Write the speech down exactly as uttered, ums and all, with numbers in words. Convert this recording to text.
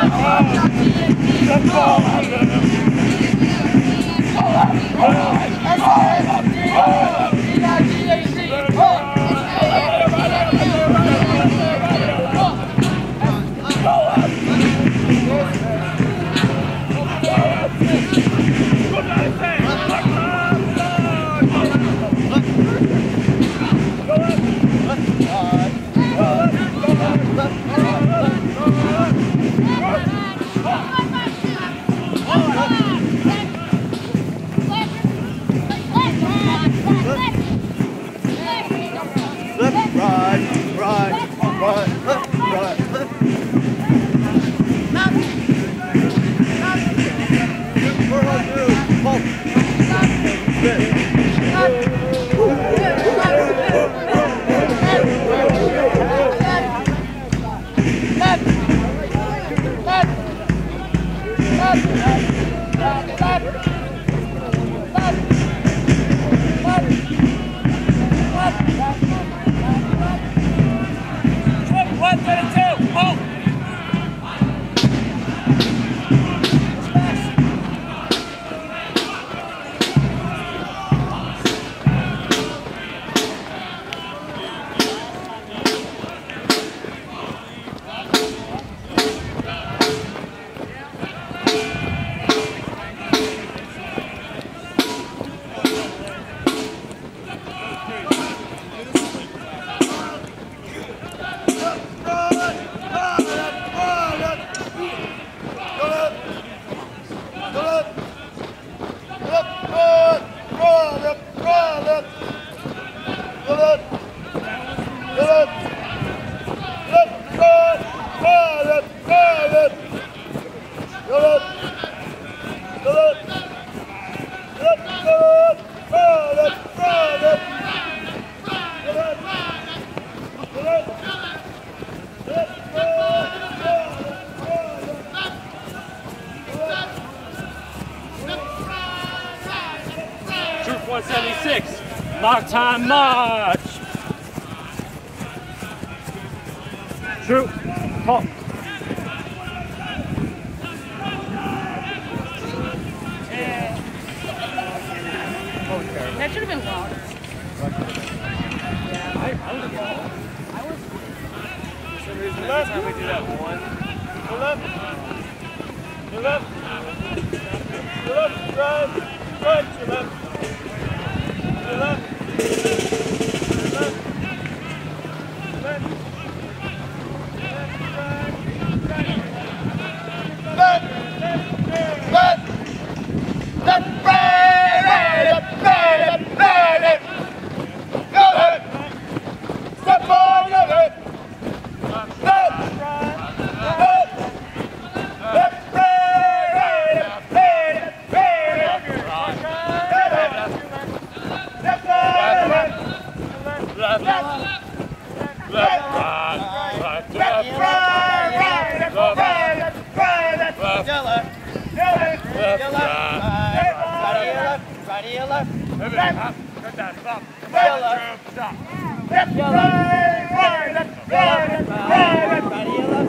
one seventy-six, mark time march. Troop, halt. That should have been long. Yeah, I, I was long. I was. For some reason, every time we do that one. Go left. Go left. Go left. Drive. Drive to left. To left. To left. Left. Left. Left. Left. Left. Right. Right. Right. Right. Go left. Step forward. Go left. Left. Left. Left. Right. Right. Right. Right. Left. Left. Left. Left. Right. Left. Right. Right. Left. Right. Right. Left. Left. Left. Left. Left. Left. Right here, left. Left. Cut that. Stop. Left. Stop. Left. Right. Right. Left. Right. Right. Right here, left.